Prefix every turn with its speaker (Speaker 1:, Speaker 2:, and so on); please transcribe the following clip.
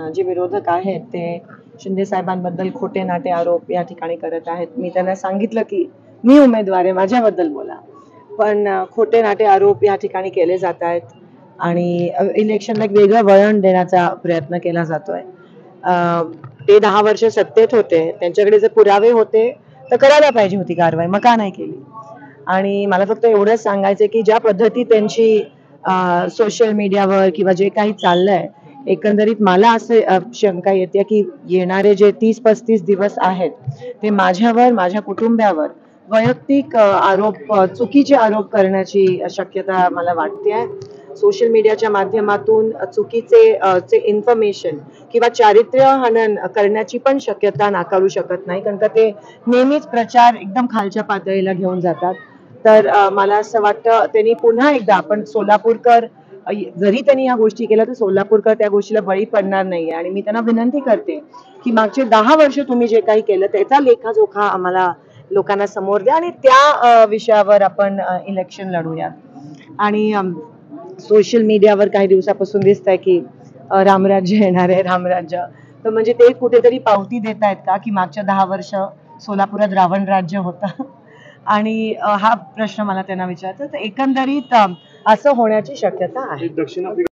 Speaker 1: जे विरोधक आहेत ते शिंदे साहेबांबद्दल खोटे नाटे आरोप या ठिकाणी करत आहेत. मी त्यांना सांगितलं की मी उमेदवार आहे, माझ्याबद्दल बोला, पण खोटे नाटे आरोप या ठिकाणी केले जात आहेत आणि इलेक्शनला एक वेगळं वळण देण्याचा प्रयत्न केला जातोय. ते 10 वर्ष सत्तेत होते, त्यांच्याकडे जर पुरावे होते तर करायला पाहिजे होती कारवाई, मग का नाही केली? आणि मला फक्त एवढंच सांगायचं की ज्या पद्धती त्यांची सोशल मीडियावर किंवा जे काही चाललंय, एकंदरीत मला असं शंका येते की येणारे जे 30-35 दिवस आहेत ते माझ्यावर, माझ्या कुटुंबावर वैयक्तिक आरोप, चुकीचे आरोप करण्याची शक्यता मला वाटते. सोशल मीडियाच्या माध्यमातून चुकीचे इन्फॉर्मेशन किंवा चारित्र्य हनन करण्याची पण शक्यता नाकारू शकत नाही, कारण का ते नेहमीच प्रचार एकदम खालच्या पातळीला घेऊन जातात. तर मला असं वाटतं त्यांनी पुन्हा एकदा, आपण सोलापूरकर जरी त्यांनी या गोष्टी केल्या तर सोलापूरकर त्या गोष्टीला बळी पडणार नाही. आणि मी त्यांना विनंती करते की मागचे 10 वर्ष तुम्ही जे काही केलं त्याचा लेखाजोखा आम्हाला लोकांना समोर द्या आणि त्या विषयावर आपण इलेक्शन लढूया. आणि सोशल मीडियावर काही दिवसापासून दिसतंय की रामराज्य येणार आहे, रामराज्य, तर म्हणजे ते कुठेतरी पावती देत आहेत का की मागच्या 10 वर्ष सोलापुरात रावण राज्य होतं? आणि हा प्रश्न मला त्यांना विचारायचा. तर एकंदरीत असं होण्याची शक्यता आहे.